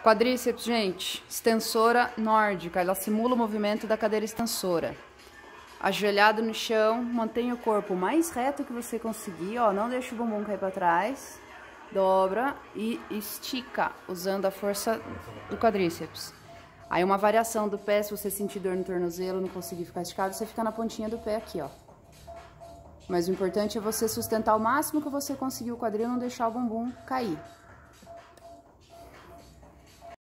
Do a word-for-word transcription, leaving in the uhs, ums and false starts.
Quadríceps, gente, extensora nórdica, ela simula o movimento da cadeira extensora. Ajoelhado no chão, mantenha o corpo mais reto que você conseguir, ó, não deixa o bumbum cair para trás. Dobra e estica, usando a força do quadríceps. Aí uma variação do pé, se você sentir dor no tornozelo, não conseguir ficar esticado, você fica na pontinha do pé aqui, ó. Mas o importante é você sustentar o máximo que você conseguir o quadril, não deixar o bumbum cair.